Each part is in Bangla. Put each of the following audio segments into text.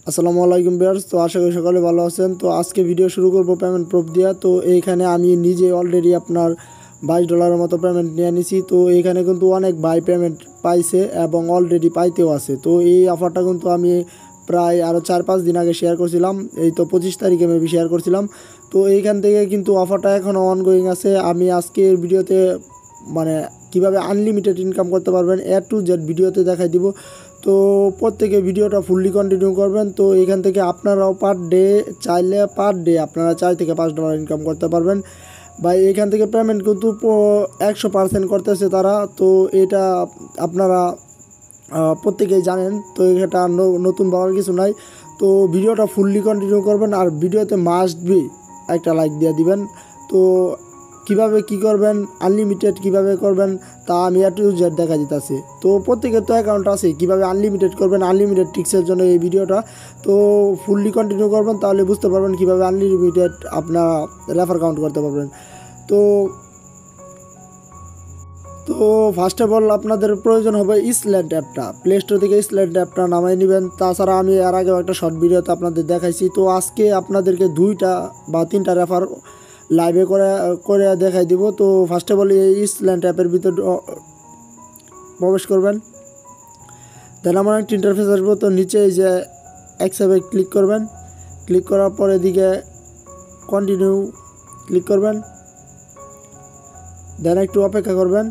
আসসালামু আলাইকুম ভিউয়ার্স। তো আশা করি সকলে ভালো আছেন। তো আজকে ভিডিও শুরু করব পেমেন্ট প্রুফ দিয়া। তো এইখানে আমি নিজে অলরেডি আপনার $22 মতো পেমেন্ট নিয়ে নিছি। তো এইখানে কিন্তু অনেক ভাই পেমেন্ট পাইছে এবং অলরেডি পাইতেও আছে। তো এই অফারটা কিন্তু আমি প্রায় আরও 4-5 দিন আগে শেয়ার করছিলাম। এই তো 25 তারিখে মেবি শেয়ার করছিলাম। তো এইখান থেকে কিন্তু অফারটা এখনও অনগোয়িং আছে। আমি আজকের ভিডিওতে মানে কিভাবে আনলিমিটেড ইনকাম করতে পারবেন A to Z ভিডিওতে দেখাই দিব। তো প্রত্যেকে ভিডিওটা ফুললি কন্টিনিউ করবেন। তো এখান থেকে আপনারাও পার ডে চাইলে পার ডে আপনারা $4 থেকে $5 ইনকাম করতে পারবেন। বা এখান থেকে পেমেন্ট কিন্তু 100% করতেছে তারা। তো এটা আপনারা প্রত্যেকেই জানেন। তো এটা নতুন বলার কিছু নাই। তো ভিডিওটা ফুললি কন্টিনিউ করবেন আর ভিডিওতে মাস্ট বি একটা লাইক দিয়ে দিবেন। তো কিভাবে কি করবেন, আনলিমিটেড কিভাবে করবেন তা আমি A to Z দেখা দিতেছি। তো প্রত্যেকের তো অ্যাকাউন্ট আছে, কিভাবে আনলিমিটেড করবেন, আনলিমিটেড ট্রিক্সের জন্য এই ভিডিওটা। তো ফুললি কন্টিনিউ করবেন, তাহলে বুঝতে পারবেন কিভাবে আনলিমিটেড আপনারা রেফার কাউন্ট করতে পারবেন। তো তো ফার্স্ট অফ অল আপনাদের প্রয়োজন হবে ইসল্যান্ড অ্যাপটা। প্লে স্টোর থেকে ইসল্যান্ড অ্যাপটা নামাই নেবেন। তাছাড়া আমি এর আগেও একটা শর্ট ভিডিওতে আপনাদের দেখাইছি। তো আজকে আপনাদেরকে 2টা বা 3টা রেফার লাইভে করে দেখাই দিব। তো ফার্স্ট অফ অল এই ইসল্যান্ড অ্যাপের ভিতর প্রবেশ করবেন। দেন আমার একটা ইন্টারফেস আসবো। তো নিচে এই যে অ্যাকসেপ্টে ক্লিক করবেন। ক্লিক করার পর এদিকে কন্টিনিউ ক্লিক করবেন। দেন একটু অপেক্ষা করবেন।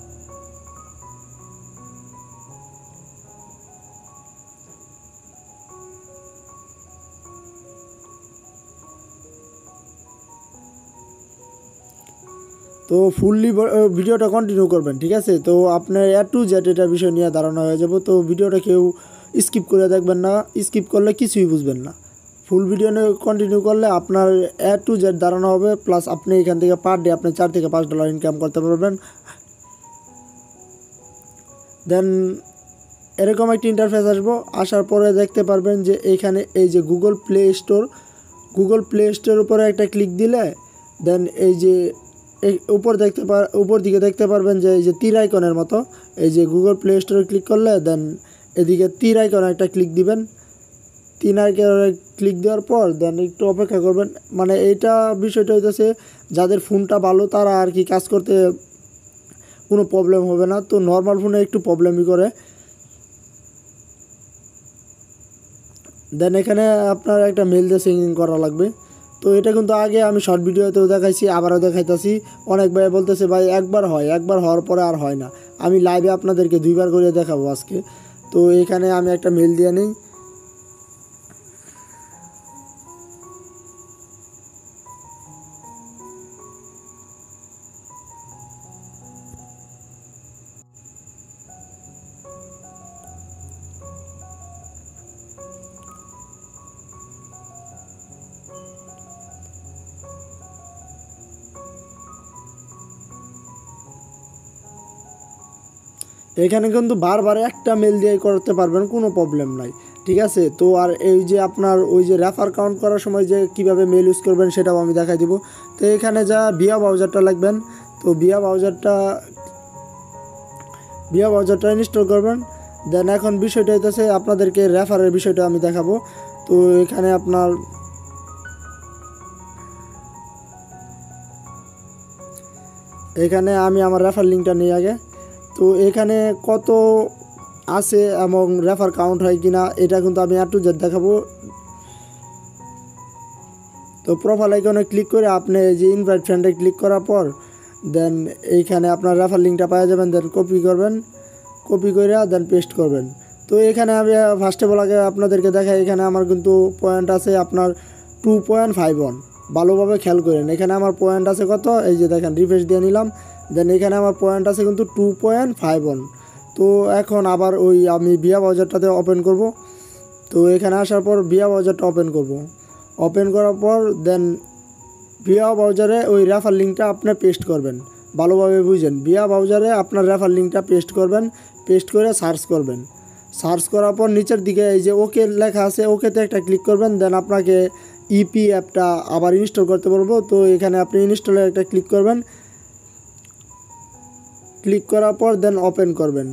তো ফুললি ভিডিওটা কন্টিনিউ করবেন, ঠিক আছে। তো আপনার A to Z এটার বিষয় নিয়ে ধারণা হয়ে যাব। তো ভিডিওটা কেউ স্কিপ করে দেখবেন না, স্কিপ করলে কিছুই বুঝবেন না। ফুল ভিডিও কন্টিনিউ করলে আপনার A to Z ধারণা হবে। প্লাস আপনি এখান থেকে পার ডে আপনি $4 থেকে $5 ইনকাম করতে পারবেন। দেন এরকম একটি ইন্টারফেস আসবো। আসার পরে দেখতে পারবেন যে এইখানে এই যে গুগল প্লে স্টোর উপরে একটা ক্লিক দিলে দেন এই যে উপর দিকে দেখতে পারবেন যে এই যে তীর আইকনের মতো, এই যে গুগল প্লে স্টোরে ক্লিক করলে দেন এদিকে তীর আইকনে একটা ক্লিক দিবেন। 3 আইকনে ক্লিক দেওয়ার পর দেন একটু অপেক্ষা করবেন। মানে এইটা বিষয়টা হইতেছে যাদের ফোনটা ভালো তারা আর কি কাজ করতে কোনো প্রবলেম হবে না। তো নর্মাল ফোনে একটু প্রবলেমই করে। দেন এখানে আপনার একটা মেল দিয়ে সিঙ্কিং করা লাগবে। তো এটা কিন্তু আগে আমি শর্ট ভিডিওতেও দেখাইছি, আবারও দেখাইতেছি। অনেক ভাই বলতেছে ভাই একবার হওয়ার পরে আর হয় না। আমি লাইভে আপনাদেরকে 2বার করে দেখাবো আজকে। তো এখানে আমি একটা মেল দিয়ে নিই। এখানে কিন্তু বারবার একটা মেল দিয়ে করতে পারবেন, কোনো প্রবলেম নাই, ঠিক আছে। তো আর এই যে আপনার ওই যে রেফার কাউন্ট করার সময় যে কিভাবে মেল ইউজ করবেন সেটাও আমি দেখাই দিব। তো এখানে যা ভিয়া ব্রাউজারটা লাগবেন। তো ভিয়া ব্রাউজারটা ইনস্টল করবেন। দেন এখন বিষয়টা হইতেছে আপনাদেরকে রেফারের বিষয়টা আমি দেখাবো। তো এখানে আমি আমার রেফার লিঙ্কটা নিই আগে। তো এখানে কত আছে এবং রেফার কাউন্ট হয় কিনা এটা কিন্তু আমি A to Z দেখাবো। তো প্রোফাইল আইকনে ক্লিক করে আপনি যে ইনভাইট ফ্রেন্ডে ক্লিক করার পর দেন এইখানে আপনার রেফার লিঙ্কটা পাওয়া যাবেন। দেন কপি করে দেন পেস্ট করবেন। তো এখানে আমি ফার্স্ট অফ অল আগে আপনাদেরকে দেখাই। এখানে আমার কিন্তু পয়েন্ট আছে আপনার 2.51। ভালোভাবে খেয়াল করেন, এখানে আমার পয়েন্ট আছে কত, এই যে দেখেন রিফ্রেশ দিয়ে নিলাম। দেন এখানে আমার পয়েন্ট আছে কিন্তু 2.51। তো এখন আবার ওই আমি ভিয়া ব্রাউজারটাতে ওপেন করব। তো এখানে আসার পর ভিয়া ব্রাউজারটা ওপেন করার পর দেন ভিয়া ব্রাউজারে ওই রেফার লিঙ্কটা আপনি পেস্ট করবেন। ভালোভাবে বুঝেন, ভিয়া ব্রাউজারে আপনার রেফার লিঙ্কটা পেস্ট করবেন। পেস্ট করে সার্চ করার পর নিচের দিকে এই যে ওকে লেখা আছে, ওকেতে একটা ক্লিক করবেন। দেন আপনাকে ইপি অ্যাপটা আবার ইনস্টল করতে বলবো। তো এখানে আপনি ইনস্টলে একটা ক্লিক করবেন। ক্লিক করার পর দেন ওপেন করবেন।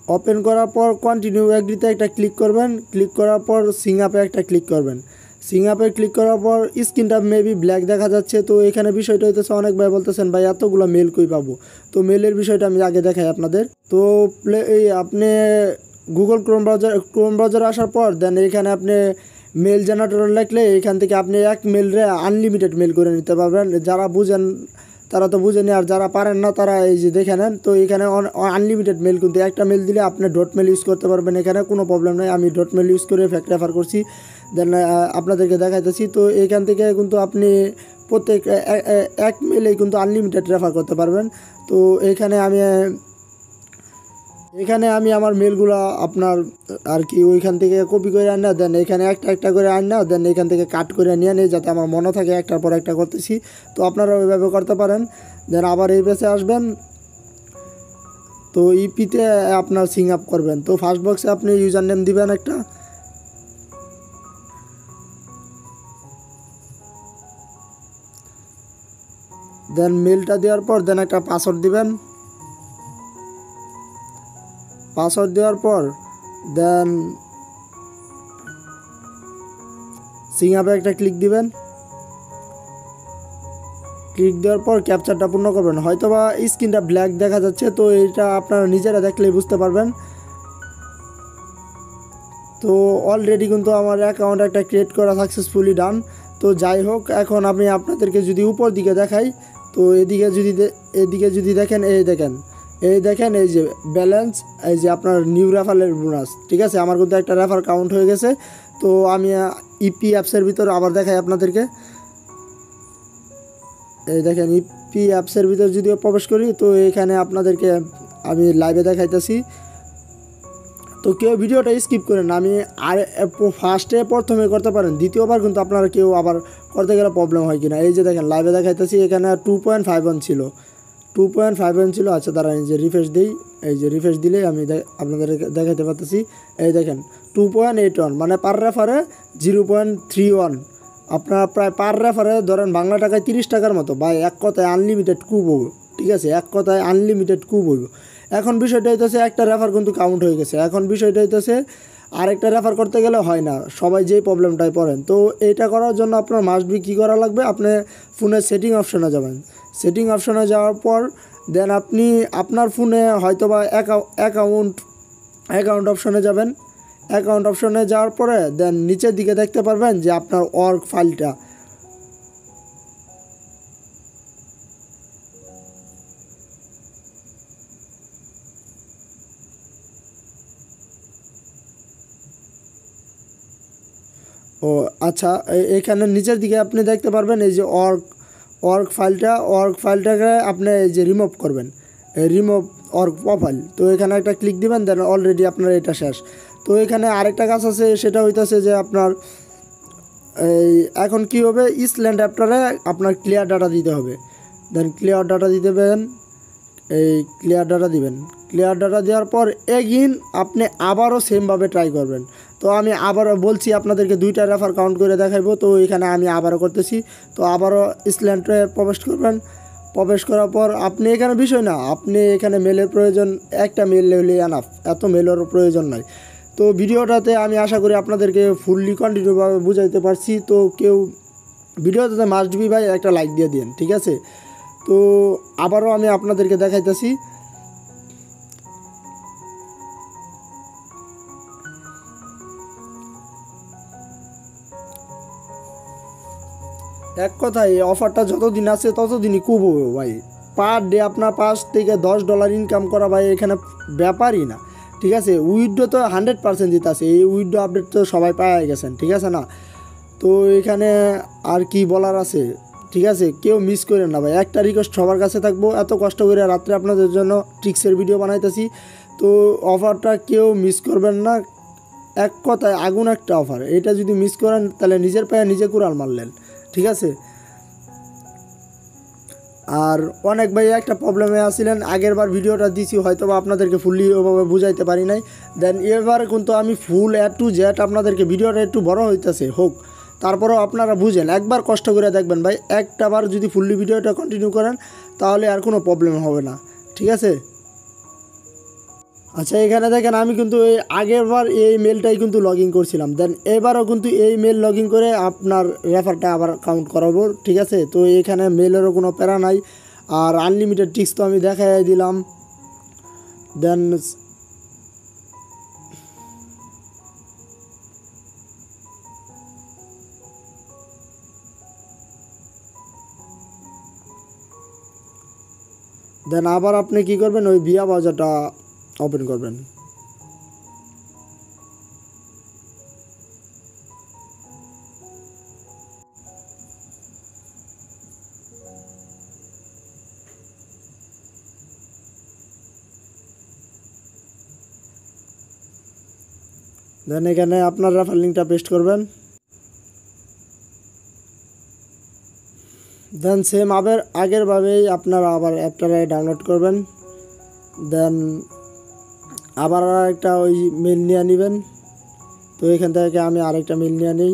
ওপেন করার পর কন্টিনিউ এগ্রিতে একটা ক্লিক করবেন, ক্লিক করার পর সিং আপে একটা ক্লিক করবেন। সিং আপে ক্লিক করার পর স্ক্রিনটা মেবি ব্ল্যাক দেখা যাচ্ছে। তো এখানে বিষয়টা হইতেছে অনেক ভাই বলতেছেন ভাই এতগুলো মেল কই পাবো। তো মেলের বিষয়টা আমি আগে দেখাই আপনাদের। তো এই আপনি গুগল ক্রোম ব্রাউজারে আসার পর দেন এখানে আপনি মেল জেনারেটর লিখলে এখান থেকে আপনি এক মেলরে আনলিমিটেড মেল করে নিতে পারবেন। যারা বুঝেন তারা তো বুঝেনি, আর যারা পারেন না তারা এই যে দেখে নেন। তো এখানে আনলিমিটেড মেল, কিন্তু একটা মেল দিলে আপনি ডট মেল ইউজ করতে পারবেন, এখানে কোনো প্রবলেম নেই। আমি ডট মেল ইউজ করে ফ্যাক্ট রেফার করছি, দেন আপনাদেরকে দেখাইতেছি। তো এখান থেকে কিন্তু আপনি প্রত্যেক এক মেলেই কিন্তু আনলিমিটেড রেফার করতে পারবেন। তো এখানে আমি আমার মেলগুলো আপনার আর কি ওইখান থেকে কপি করে আন না, দেন এখানে একটা একটা করে আন না, দেন এখান থেকে কাট করে নিয়ে নিই যাতে আমার মনে থাকে একটার পর একটা করতেছি। তো আপনারা ওইভাবে করতে পারেন। দেন আবার এই পেজে আসবেন, তো ইপিতে আপনার সিং আপ করবেন। তো ফার্স্ট বক্সে আপনি ইউজার নেম দিবেন একটা, দেন মেলটা দেওয়ার পর দেন একটা পাসওয়ার্ড দিবেন। পাসওয়ার্ড দেওয়ার পর দেন সিং আপে একটা ক্লিক দিবেন। ক্লিক দেওয়ার পর ক্যাপচারটা পূর্ণ করবেন। হয়তোবা স্ক্রিনটা ব্ল্যাক দেখা যাচ্ছে, তো এটা আপনারা নিজেরা দেখলেই বুঝতে পারবেন। তো অলরেডি কিন্তু আমার অ্যাকাউন্ট একটা ক্রিয়েট করা সাকসেসফুলি ডান। তো যাই হোক, এখন আমি আপনাদেরকে যদি উপর দিকে দেখাই, তো এদিকে যদি দেখেন, এই দেখেন এই যে ব্যালেন্স, এই যে আপনার নিউ রেফারের বোনাস, ঠিক আছে। আমার কিন্তু একটা রেফার কাউন্ট হয়ে গেছে। তো আমি ইপি অ্যাপসের ভিতর আবার দেখাই আপনাদেরকে। এই দেখেন ইপি অ্যাপসের ভিতর যদিও প্রবেশ করি, তো এখানে আপনাদেরকে আমি লাইভে দেখাইতেছি। তো কেউ ভিডিওটা স্কিপ করেন না, আমি আর প্রথমে করতে পারেন, দ্বিতীয়বার কিন্তু আপনারা কেউ আবার করতে গেলে প্রবলেম হয় কিনা। এই যে দেখেন লাইভে দেখাইতেছি, এখানে 2.51 ছিল, 2.51 ছিল। আচ্ছা দাঁড়ান, এই যে রিফ্রেশ দিই, এই যে রিফ্রেশ দিলে আমি আপনাদের দেখাতে পারতেছি। এই দেখেন 2.81, মানে পার রেফারে 0.31, আপনার প্রায় পার রেফারে ধরেন বাংলা টাকায় 30 টাকার মতো। ভাই এক কথায় আনলিমিটেড কুব হইব, ঠিক আছে, এক কথায় আনলিমিটেড কুব হইব। এখন বিষয়টা হইতেছে একটা রেফার কিন্তু কাউন্ট হয়ে গেছে। এখন বিষয়টা হইতেছে আরেকটা রেফার করতে গেলে হয় না, সবাই যেই প্রবলেমটায় পড়েন। তো এইটা করার জন্য আপনার মাস্ট বি কী করা লাগবে, আপনি ফোনের সেটিং অপশনে যাবেন। সেটিং অপশনে যাওয়ার পর দেন আপনি আপনার ফোনে হয়তোবা অ্যাকাউন্ট অপশনে যাবেন। অ্যাকাউন্ট অপশনে যাওয়ার পরে দেন নিচের দিকে দেখতে পারবেন যে আপনার ওয়ার্ক ফাইলটা, ও আচ্ছা, এখানে নিচের দিকে আপনি দেখতে পারবেন এই যে ওয়ার্ক ফাইলটাকে আপনি এই যে রিমুভ করবেন, রিমুভ ওয়ার্ক প্রোফাইল। তো এখানে একটা ক্লিক দিবেন, দেন অলরেডি আপনার এটা শেষ। তো এখানে আরেকটা কাজ আছে, সেটা হইতেছে যে আপনার এই এখন কী হবে, ইসল্যান্ড অ্যাপটারে আপনার ক্লিয়ার ডাটা দিতে হবে। দেন ক্লিয়ার ডাটা দিবেন, এই ক্লিয়ার ডাটা দিবেন। ক্লিয়ার ডাটা দেওয়ার পর এগেইন আপনি আবারও সেমভাবে ট্রাই করবেন। তো আমি আবারও বলছি আপনাদেরকে 2টা রেফার কাউন্ট করে দেখাইবো। তো এখানে আমি আবারও করতেছি। তো আবারও ইসল্যান্ডে প্রবেশ করবেন। প্রবেশ করার পর আপনি এখানে বিষয় না, আপনি এখানে মেলের প্রয়োজন, একটা মেল হলে এনাফ, এত মেলেরও প্রয়োজন নয়। তো ভিডিওটাতে আমি আশা করি আপনাদেরকে ফুললি কন্টিনিউভাবে বুঝাইতে পারছি। তো কেউ ভিডিওটাতে মাস্ট বি ভাই একটা লাইক দিয়ে দিন, ঠিক আছে। তো আবারও আমি আপনাদেরকে দেখাইতেছি। এক কথায় এই অফারটা যতদিন আছে ততদিনই খুব হবে ভাই। পার ডে আপনার $5 থেকে $10 ইনকাম করা ভাই এখানে ব্যাপারই না, ঠিক আছে। উইথড্র তো 100% দিতে আছে, এই উইথড্র আপডেট তো সবাই পাওয়া গেছেন, ঠিক আছে না। তো এখানে আর কি বলার আছে, ঠিক আছে, কেউ মিস করেন না ভাই। একটা রিকোয়েস্ট সবার কাছে থাকবো, এত কষ্ট করে রাত্রে আপনাদের জন্য ট্রিক্সের ভিডিও বানাইতেছি, তো অফারটা কেউ মিস করবেন না। এক কথায় আগুন একটা অফার, এটা যদি মিস করেন তাহলে নিজের পায়ে নিজে কুড়াল মারলেন, ঠিক আছে। আর অনেক ভাই একটা প্রবলেমে আসছিলেন, আগের বার ভিডিওটা দিছি হয়তো বা আপনাদেরকে ফুললি ওভাবে বুঝাইতে পারি নাই। দেন এবার কিন্তু আমি ফুল টু জেড আপনাদেরকে, ভিডিওটা একটু বড় হইতেছে হোক, তারপরেও আপনারা বুঝেন, একবার কষ্ট করে দেখবেন ভাই, একটা বার যদি ফুললি ভিডিওটা কন্টিনিউ করেন তাহলে আর কোনো প্রবলেম হবে না, ঠিক আছে। আচ্ছা এখানে দেখেন আমি কিন্তু এই আগেরবার এই মেলটাই কিন্তু লগ ইন করছিলাম, দেন এবারও কিন্তু এই মেল লগ ইন করে আপনার রেফারটা আবার কাউন্ট করাবো, ঠিক আছে। তো এখানে মেলেরও কোনো প্যারা নাই, আর আনলিমিটেড টিক্স তো আমি দেখাই দিলাম। দেন আবার আপনি কি করবেন, ওই ভিয়া বাজারটা ওপেন করবেন। দেন এখানে আপনার রেফার লিঙ্কটা পেস্ট করবেন। দেন সেম আগেরভাবেই আপনারা আবার অ্যাপটা ডাউনলোড করবেন। দেন আবার একটা ওই মেল নিয়ে নেবেন। তো এখান থেকে আমি আরেকটা মেল নিয়ে নিই।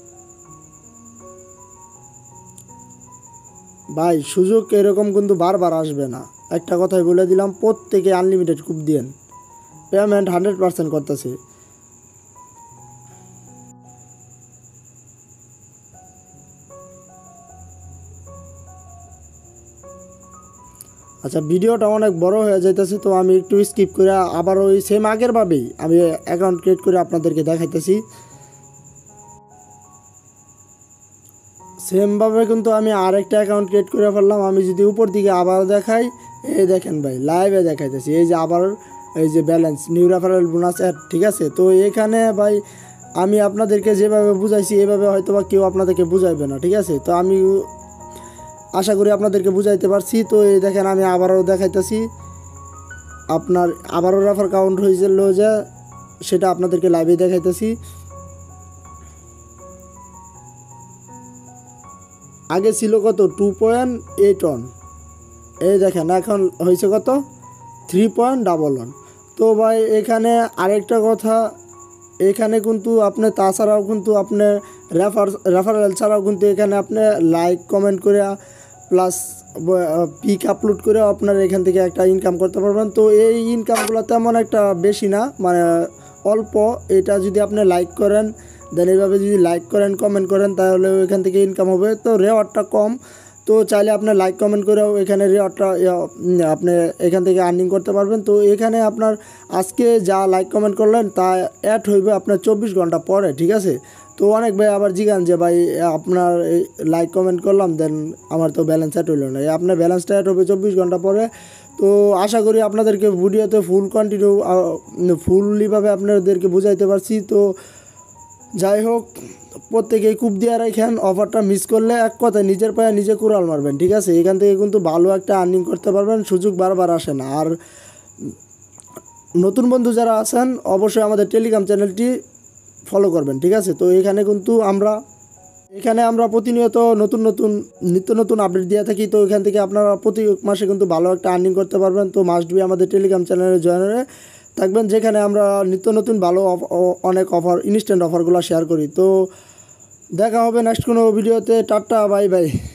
ভাই সুযোগ এরকম কিন্তু বারবার আসবে না, একটা কথাই বলে দিলাম, প্রত্যেকে আনলিমিটেড কুপ দিয়েন, পেমেন্ট 100% করতেছে। আচ্ছা ভিডিওটা অনেক বড় হয়ে যাইতেছে, তো আমি একটু স্কিপ করে আবার ওই সেম আগেরভাবেই আমি অ্যাকাউন্ট ক্রিয়েট করে আপনাদেরকে দেখাইতেছি। সেমভাবে কিন্তু আমি আরেকটা অ্যাকাউন্ট ক্রিয়েট করে ফেললাম। আমি যদি উপর দিকে আবার দেখাই, এই দেখেন ভাই লাইভে দেখাইতেছি, এই যে আবার এই যে balance new referral bonus add, ঠিক আছে। তো এখানে ভাই আমি আপনাদেরকে যেভাবে বুঝাইছি এভাবে হয়তো বা কেউ আপনাদেরকে বুঝাইবে না, ঠিক আছে। তো আমি আশা করি আপনাদেরকে বুঝাইতে পারছি। তো এই দেখেন আমি আবারও দেখাইতেছি, আপনার আবারও রেফার কাউন্ট হয়েছিল যে সেটা আপনাদেরকে লাইভে দেখাইতেছি। আগে ছিল কত 2.81, এই দেখেন এখন হয়েছে কত 3.11। তো ভাই এখানে আরেকটা কথা, এখানে কিন্তু আপনি তাছাড়াও কিন্তু আপনি রেফারেল ছাড়াও কিন্তু এখানে আপনি লাইক কমেন্ট করে প্লাস পিক আপলোড করে আপনার এখান থেকে একটা ইনকাম করতে পারবেন। তো এই ইনকামগুলো তেমন একটা বেশি না, মানে অল্প। এটা যদি আপনি লাইক করেন, দেন এইভাবে যদি লাইক করেন কমেন্ট করেন তাহলে এখান থেকে ইনকাম হবে। তো রেওয়ার্ডটা কম, তো চাইলে আপনি লাইক কমেন্ট করেও এখানে রেওয়ার্ডটা আপনি এখান থেকে আর্নিং করতে পারবেন। তো এখানে আপনার আজকে যা লাইক কমেন্ট করলেন তা অ্যাড হইবে আপনার 24 ঘন্টা পরে, ঠিক আছে। তো অনেক ভাই আবার জিগান যে ভাই আপনার লাইক কমেন্ট করলাম দেন আমার তো ব্যালেন্স অ্যাড হইল না, আপনার ব্যালেন্সটা অ্যাড হবে 24 ঘন্টা পরে। তো আশা করি আপনাদেরকে ভিডিওতে ফুললিভাবে আপনাদেরকে বুঝাইতে পারছি। তো যাই হোক, প্রত্যেকেই কূপ দিয়ে রাখেন, অফারটা মিস করলে এক কথায় নিজের পায়ে নিজে কুড়াল মারবেন, ঠিক আছে। এখান থেকে কিন্তু ভালো একটা আর্নিং করতে পারবেন, সুযোগ বারবার আসে না। আর নতুন বন্ধু যারা আছেন অবশ্যই আমাদের টেলিগ্রাম চ্যানেলটি ফলো করবেন, ঠিক আছে। তো এখানে কিন্তু আমরা প্রতিনিয়ত নিত্য নতুন আপডেট দিয়ে থাকি। তো এখান থেকে আপনারা প্রতি মাসে কিন্তু ভালো একটা আর্নিং করতে পারবেন। তো মাস্ট বি আমাদের টেলিগ্রাম চ্যানেলে জয়েন হয়ে থাকবেন, যেখানে আমরা নিত্য নতুন ভালো অনেক অফার ইনস্ট্যান্ট অফারগুলো শেয়ার করি। তো দেখা হবে নেক্সট কোনো ভিডিওতে। Tata, bye by.